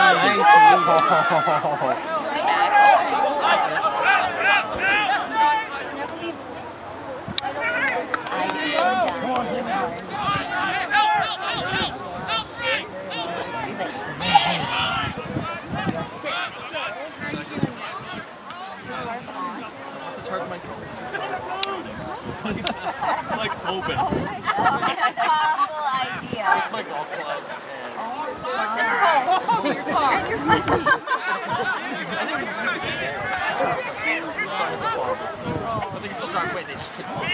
Like open. Horrible idea. Like all clouds. Your car. And your car. I think it's still trying to wait. They just couldn't.